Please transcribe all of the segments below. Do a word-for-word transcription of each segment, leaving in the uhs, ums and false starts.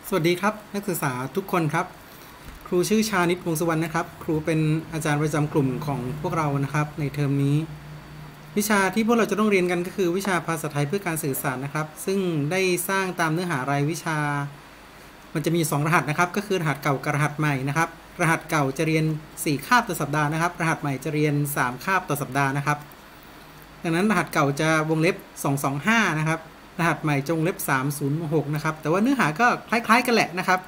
สวัสดีครับนักศึกษาทุกคนครับครูชื่อชานิตวงศ์สุวรรณนะครับครูเป็นอาจารย์ประจำกลุ่มของพวกเรานะครับในเทอมนี้วิชาที่พวกเราจะต้องเรียนกันก็คือวิชาภาษาไทยเพื่อการสื่อสารนะครับซึ่งได้สร้างตามเนื้อหารายวิชามันจะมีสองรหัสนะครับก็คือรหัสเก่ากับรหัสใหม่นะครับรหัสเก่าจะเรียนสี่คาบต่อสัปดาห์นะครับรหัสใหม่จะเรียนสามคาบต่อสัปดาห์นะครับดังนั้นรหัสเก่าจะวงเล็บสองสองห้านะครับรหัสใหม่จงเล็บสามศูนย์หกนะครับแต่ว่าเนื้อหาก็คล้ายๆกันแหละนะครับ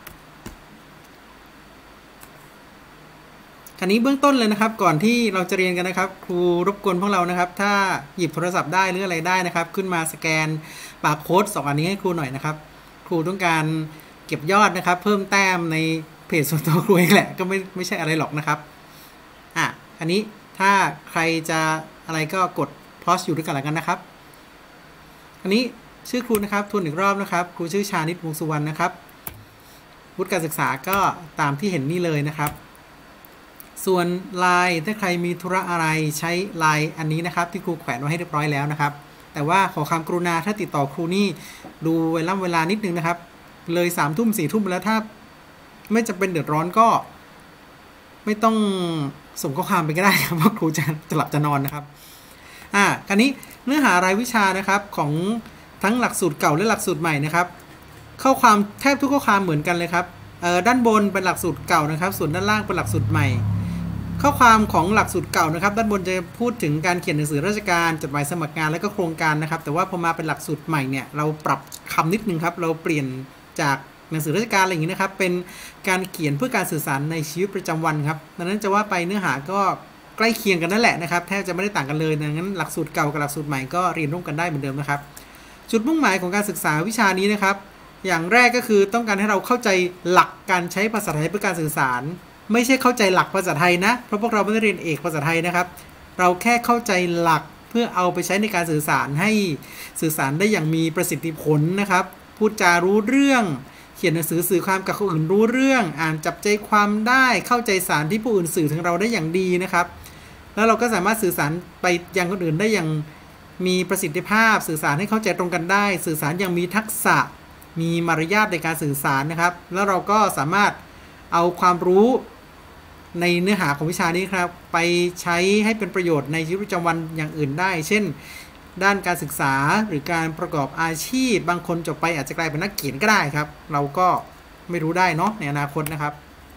คราวนี้เบื้องต้นเลยนะครับก่อนที่เราจะเรียนกันนะครับครูรบกวนพวกเรานะครับถ้าหยิบโทรศัพท์ได้หรืออะไรได้นะครับขึ้นมาสแกนบาร์โค้ดสองอันนี้ให้ครูหน่อยนะครับครูต้องการเก็บยอดนะครับเพิ่มแต้มในเพจส่วนตัวครูเองแหละก็ไม่ไม่ใช่อะไรหรอกนะครับอ่ะอันนี้ถ้าใครจะอะไรก็กดพอสอยู่ด้วยกันแล้วกันนะครับอันนี้ชื่อครูนะครับทวนอีกรอบนะครับครูชื่อชานิตวงศ์สุวรรณนะครับวุฒิการศึกษาก็ตามที่เห็นนี่เลยนะครับส่วน ไลน์ ถ้าใครมีธุระอะไรใช้ ไลน์ อันนี้นะครับที่ครูแขวนไว้ให้เรียบร้อยแล้วนะครับแต่ว่าขอความกรุณาถ้าติดต่อครูนี่ดูเวลาเวลานิดนึงนะครับเลยสามทุ่มสี่ทุ่มแล้วถ้าไม่จำเป็นเดือดร้อนก็ไม่ต้องส่งข้อความไปก็ได้ครับเพราะครูจะจะหลับจะนอนนะครับอ่าคราวนี้เนื้อหารายวิชานะครับของทั้งหลักสูตรเก่าและหลักสูตรใหม่นะครับข้อความแทบทุกข้อความเหมือนกันเลยครับเอ่อด้านบนเป็นหลักสูตรเก่านะครับส่วนด้านล่างเป็นหลักสูตรใหม่ข้อความของหลักสูตรเก่านะครับด้านบนจะพูดถึงการเขียนหนังสือราชการจดหมายสมัครงานและก็โครงการนะครับแต่ว่าพอมาเป็นหลักสูตรใหม่เนี่ยเราปรับคำนิดนึงครับเราเปลี่ยนจากหนังสือราชการอะไรอย่างนี้นะครับเป็นการเขียนเพื่อการสื่อสารในชีวิตประจำวันครับดังนั้นจะว่าไปเนื้อหาก็ใกล้เคียงกันนั่นแหละนะครับแทบจะไม่ได้ต่างกันเลยดังนั้นหลักสูตรเก่ากับหลักสูตรใหม่ก็เรียนร่วมกันได้เหมือนเดิมนะครับจุดมุ่งหมายของการศึกษาวิชานี้นะครับอย่างแรกก็คือต้องการให้เราเข้าใจหลักการใช้ภาษาไทยเพื่อการสื่อสารไม่ใช่เข้าใจหลักภาษาไทยนะเพราะพวกเราไม่ได้เรียนเอกภาษาไทยนะครับเราแค่เข้าใจหลักเพื่อเอาไปใช้ในการสื่อสารให้สื่อสารได้อย่างมีประสิทธิผลนะครับพูดจารู้เรื่องเขียนหนังสือสื่อความกับคนอื่นรู้เรื่องอ่านจับใจความได้เข้าใจสารที่ผู้อื่นสื่อถึงเราได้อย่างดีนะครับแล้วเราก็สามารถสื่อสารไปยังคนอื่นได้อย่างมีประสิทธิภาพสื่อสารให้เข้าใจตรงกันได้สื่อสารอย่างมีทักษะมีมารยาทในการสื่อสารนะครับแล้วเราก็สามารถเอาความรู้ในเนื้อหาของวิชานี้ครับไปใช้ให้เป็นประโยชน์ในชีวิตประจำวันอย่างอื่นได้เช่นด้านการศึกษาหรือการประกอบอาชีพบางคนจบไปอาจจะกลายเป็นนักเขียนก็ได้ครับเราก็ไม่รู้ได้เนาะในอนาคตนะครับ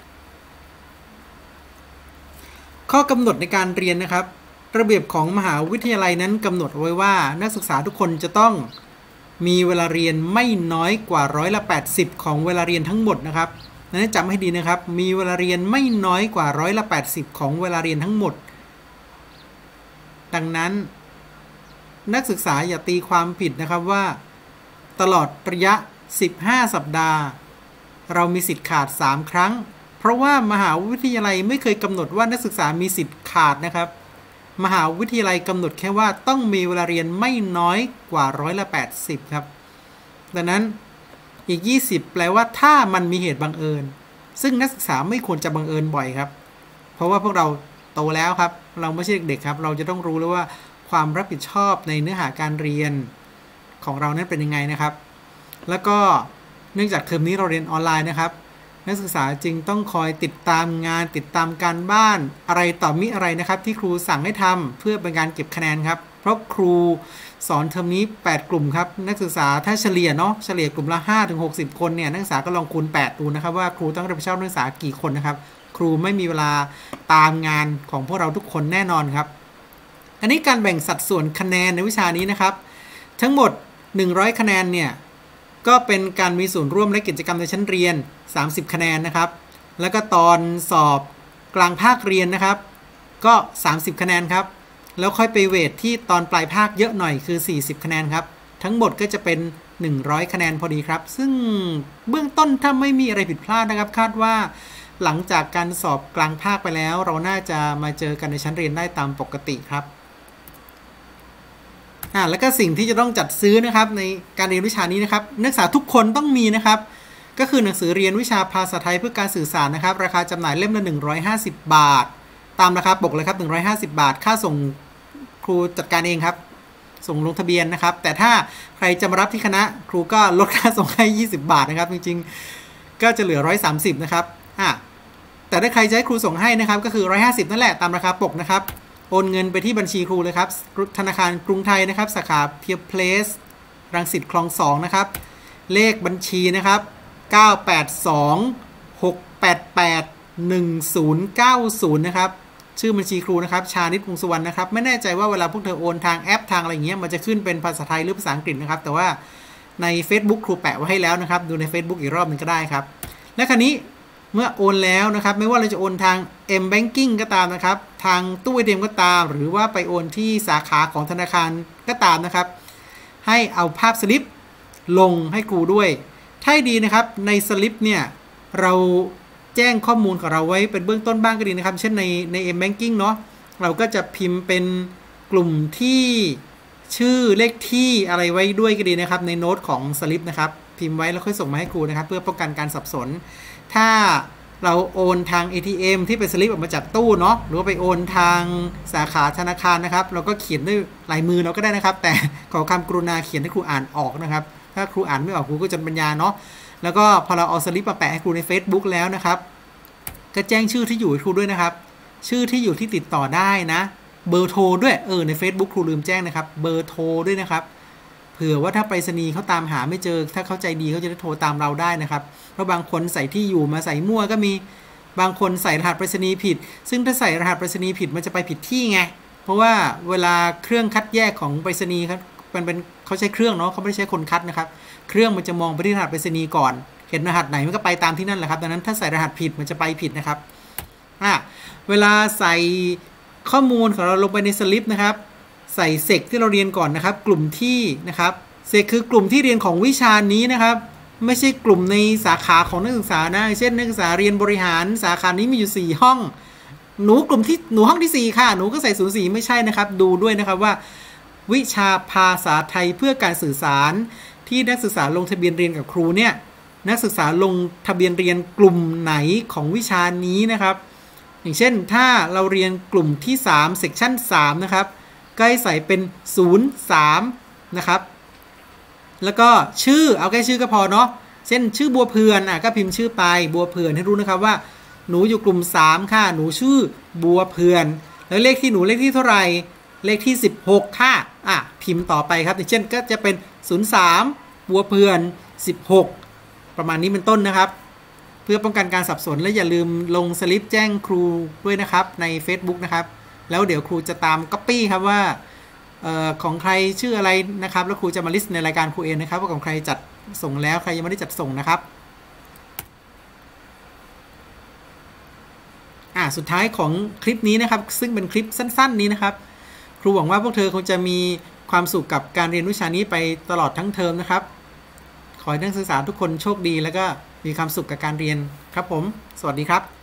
ข้อกำหนดในการเรียนนะครับระเบียบของมหาวิทยาลัยนั้นกำหนดไว้ว่านักศึกษาทุกคนจะต้องมีเวลาเรียนไม่น้อยกว่าร้อยละแปดสิบของเวลาเรียนทั้งหมดนะครับนั้นจำให้ดีนะครับมีเวลาเรียนไม่น้อยกว่าร้อยละแปดสิบของเวลาเรียนทั้งหมดดังนั้นนักศึกษาอย่าตีความผิดนะครับว่าตลอดระยะสิบห้าสัปดาห์เรามีสิทธิ์ขาดสามครั้งเพราะว่ามหาวิทยาลัยไม่เคยกำหนดว่านักศึกษามีสิทธิ์ขาดนะครับมหาวิทยาลัยกำหนดแค่ว่าต้องมีเวลาเรียนไม่น้อยกว่าร้อยละแปดสิบครับดังนั้นอีกยี่สิบแปลว่าถ้ามันมีเหตุบังเอิญซึ่งนักศึกษาไม่ควรจะบังเอิญบ่อยครับเพราะว่าพวกเราโตแล้วครับเราไม่ใช่เด็กๆครับเราจะต้องรู้แล้วว่าความรับผิดชอบในเนื้อหาการเรียนของเรานั้นเป็นยังไงนะครับแล้วก็เนื่องจากเทอมนี้เราเรียนออนไลน์นะครับนักศึกษาจึงต้องคอยติดตามงานติดตามการบ้านอะไรต่อมิอะไรนะครับที่ครูสั่งให้ทำเพื่อเป็นการเก็บคะแนนครับเพราะครูสอนเทอมนี้แปดกลุ่มครับนักศึกษาถ้าเฉลี่ยเนาะเฉลี่ยกลุ่มละ ห้าถึงหกสิบ คนเนี่ยนักศึกษาก็ลองคูณแปดดูนะครับว่าครูต้องรับผิดชอบนักศึกษากี่คนนะครับครูไม่มีเวลาตามงานของพวกเราทุกคนแน่นอนครับอันนี้การแบ่งสัดส่วนคะแนนในวิชานี้นะครับทั้งหมดหนึ่งร้อยคะแนนเนี่ยก็เป็นการมีส่วนร่วมและกิจกรรมในชั้นเรียนสามสิบคะแนนนะครับแล้วก็ตอนสอบกลางภาคเรียนนะครับก็สามสิบคะแนนครับแล้วค่อยไปเวทที่ตอนปลายภาคเยอะหน่อยคือสี่สิบคะแนนครับทั้งหมดก็จะเป็นหนึ่งร้อยคะแนนพอดีครับซึ่งเบื้องต้นถ้าไม่มีอะไรผิดพลาดนะครับคาดว่าหลังจากการสอบกลางภาคไปแล้วเราน่าจะมาเจอกันในชั้นเรียนได้ตามปกติครับอ่าแล้วก็สิ่งที่จะต้องจัดซื้อนะครับในการเรียนวิชานี้นะครับนักศึกษาทุกคนต้องมีนะครับก็คือหนังสือเรียนวิชาภาษาไทยเพื่อการสื่อสารนะครับราคาจำหน่ายเล่มละหนึ่งร้อยห้าสิบบาทตามราคาปกเลยครับหนึ่งร้อยห้าสิบบาทค่าส่งครูจัดการเองครับส่งลงทะเบียนนะครับแต่ถ้าใครจะมารับที่คณะครูก็ลดค่าส่งให้ยี่สิบบาทนะครับจริงๆก็จะเหลือหนึ่งร้อยสามสิบนะครับอ่ะแต่ถ้าใครจะให้ครูส่งให้นะครับก็คือหนึ่งร้อยห้าสิบนั่นแหละตามราคาปกนะครับโอนเงินไปที่บัญชีครูเลยครับธนาคารกรุงไทยนะครับสาขาเพียร์เพลสรังสิตคลองสองนะครับเลขบัญชีนะครับเก้า แปด สอง หก แปด แปด หนึ่ง ศูนย์ เก้า ศูนย์นะครับชื่อบัญชีครูนะครับชานิต วงศ์สุวรรณนะครับไม่แน่ใจว่าเวลาพวกเธอโอนทางแอปทางอะไรเงี้ยมันจะขึ้นเป็นภาษาไทยหรือภาษาอังกฤษนะครับแต่ว่าใน Facebook ครูแปะไว้ให้แล้วนะครับดูใน Facebook อีกรอบนึงก็ได้ครับและคราวนี้เมื่อโอนแล้วนะครับไม่ว่าเราจะโอนทาง M Banking ก็ตามนะครับทางตู้ เอ ที เอ็ม ก็ตามหรือว่าไปโอนที่สาขาของธนาคารก็ตามนะครับให้เอาภาพสลิปลงให้ครูด้วยถ้าดีนะครับในสลิปเนี่ยเราแจ้งข้อมูลของเราไว้เป็นเบื้องต้นบ้างก็ดีนะครับเช่นในใน M Banking เนาะเราก็จะพิมพ์เป็นกลุ่มที่ชื่อเลขที่อะไรไว้ด้วยก็ดีนะครับในโน้ตของสลิปนะครับพิมพ์ไว้แล้วค่อยส่งมาให้ครูนะครับเพื่อป้องกันการสับสนถ้าเราโอนทาง เอ ที เอ็ม ที่เป็นสลิปออกมาจากตู้เนาะหรือว่าไปโอนทางสาขาธนาคารนะครับเราก็เขียนด้วยลายมือเราก็ได้นะครับแต่ขอคำกรุณาเขียนให้ครูอ่านออกนะครับถ้าครูอ่านไม่ออกครูก็จะปัญญาเนาะแล้วก็พอเราเอาสลิปมาแปะให้ครูใน Facebook แล้วนะครับก็แจ้งชื่อที่อยู่ให้ครูด้วยนะครับชื่อที่อยู่ที่ติดต่อได้นะเบอร์โทรด้วยเออใน Facebook ครูลืมแจ้งนะครับเบอร์โทรด้วยนะครับเผื่อว่าถ้าไปรษณีย์เขาตามหาไม่เจอถ้าเข้าใจดีเขาจะได้โทรตามเราได้นะครับเพราะบางคนใส่ที่อยู่มาใส่มั่วก็มีบางคนใส่รหัสไปรษณีย์ผิดซึ่งถ้าใส่รหัสไปรษณีย์ผิดมันจะไปผิดที่ไงเพราะว่าเวลาเครื่องคัดแยกของไปรษณีย์ครับมันเป็นเขาใช้เครื่องเนาะเขาไม่ได้ใช้คนคัดนะครับเครื่องมันจะมองไปที่รหัสไปรษณีย์ก่อนเห็นรหัสไหนมันก็ไปตามที่นั่นแหละครับดังนั้นถ้าใส่รหัสผิดมันจะไปผิดนะครับอ่ะเวลาใส่ข้อมูลของเราลงไปในสลิปนะครับใส่เซกที่เราเรียนก่อนนะครับกลุ่มที่นะครับเซกคือกลุ่มที่เรียนของวิชานี้นะครับไม่ใช่กลุ่มในสาขาของนักศึกษานะเช่นนักศึกษาเรียนบริหารสาขานี้มีอยู่สี่ห้องหนูกลุ่มที่หนูห้องที่สี่ค่ะหนูก็ใส่ศูนย์สี่ไม่ใช่นะครับดูด้วยนะครับว่าวิชาภาษาไทยเพื่อการสื่อสารที่นักศึกษาลงทะเบียนเรียนกับครูเนี่ยนักศึกษาลงทะเบียนเรียนกลุ่มไหนของวิชานี้นะครับอย่างเช่นถ้าเราเรียนกลุ่มที่สามเซกชันสามนะครับก็ให้ใส่เป็นศูนย์ สามนะครับแล้วก็ชื่อเอาแค่ชื่อก็พอเนาะเช่นชื่อบัวเพือนอ่ะก็พิมพ์ชื่อไปบัวเพือนให้รู้นะครับว่าหนูอยู่กลุ่มสามค่ะหนูชื่อบัวเพือนแล้วเลขที่หนูเลขที่เท่าไหร่เลขที่สิบหกค่ะอ่ะพิมพ์ต่อไปครับอย่างเช่นก็จะเป็นศูนย์ สามบัวเพือนสิบหกประมาณนี้เป็นต้นนะครับเพื่อป้องกันการสับสนและอย่าลืมลงสลิปแจ้งครูด้วยนะครับใน Facebook นะครับแล้วเดี๋ยวครูจะตามก๊อปปี้ครับว่าออของใครชื่ออะไรนะครับแล้วครูจะมาลิสต์ในรายการครูเองนะครับว่าของใครจัดส่งแล้วใครยังไม่ได้จัดส่งนะครับอ่าสุดท้ายของคลิปนี้นะครับซึ่งเป็นคลิปสั้นๆนี้นะครับครูหวังว่าพวกเธอคงจะมีความสุขกับการเรียนวิชานี้ไปตลอดทั้งเทอมนะครับขอให้นักศึกษาทุกคนโชคดีแล้วก็มีความสุขกับการเรียนครับผมสวัสดีครับ